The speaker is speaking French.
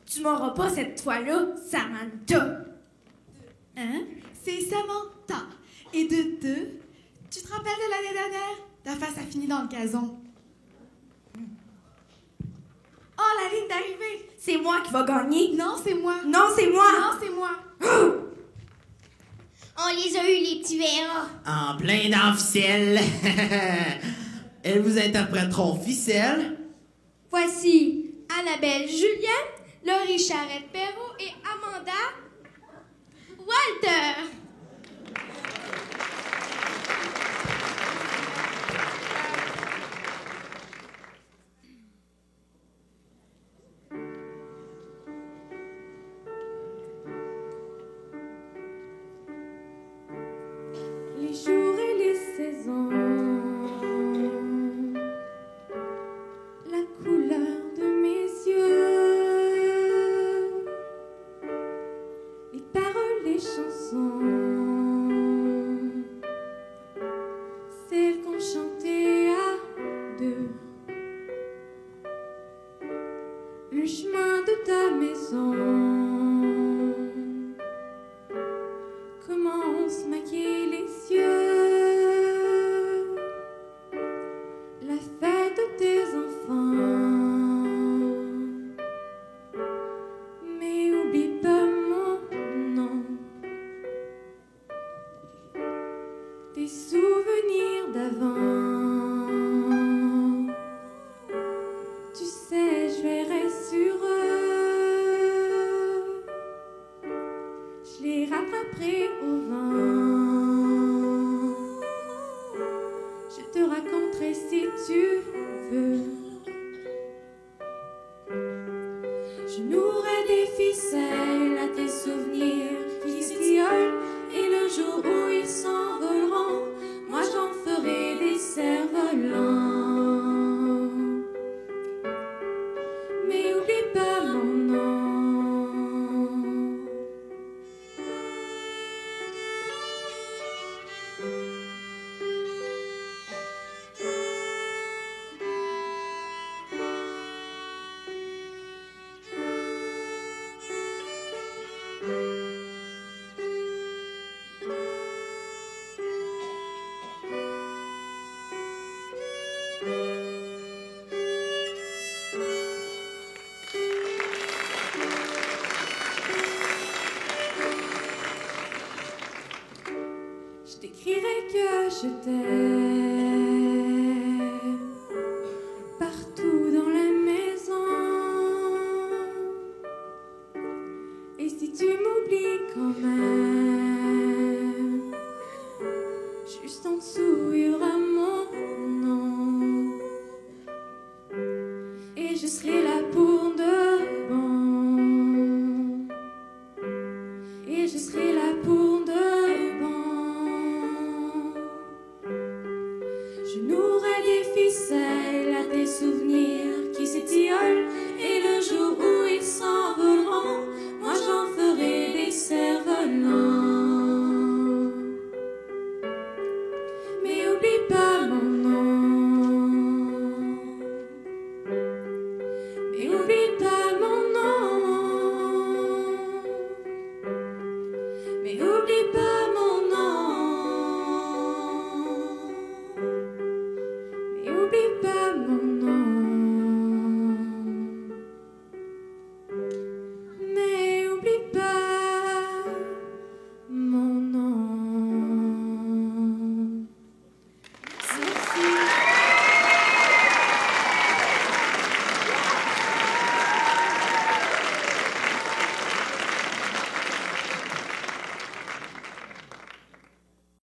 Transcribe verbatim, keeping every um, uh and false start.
Tu m'auras pas cette fois-là, Samantha. Hein? C'est Samantha. Et de deux, tu te rappelles de l'année dernière? Ta face a fini dans le gazon. Oh, la ligne d'arrivée! C'est moi qui va gagner. Non, c'est moi. Non, c'est moi. Non, c'est moi. On les a eu, les petits verras. En plein dans ficelle. Elles vous interpréteront ficelle. Voici Annabelle Julienne, Laurie Charrette-Perrault et Amanda Walter. Les jours et les saisons, la couleur de mes yeux, les paroles des chansons, celles qu'on chantait à deux, le chemin de ta maison, comment on se maquillait les yeux, la fête de tes enfants, mais oublie pas mon nom, tes souvenirs d'avant, tu sais je verrai sur eux, je les rattraperai au vent, je te raconterai si tu veux. Je nouerai des ficelles à tes souvenirs qui s'étiolent, et le jour où ils s'envoleront, moi j'en ferai des cerfs-volants. Mais oublie pas mon nom. Je t'écrirai que je t'aime partout dans la maison. Et si tu m'oublies quand même, juste en dessous il y aura mon nom. Et je serai là pour de bon. Et je serai là pour de bon. Je nouerai des ficelles à tes souvenirs qui s'étiolent, et le jour où ils s'envoleront, moi j'en ferai des cerfs-volants. Mais oublie pas mon nom. Mais oublie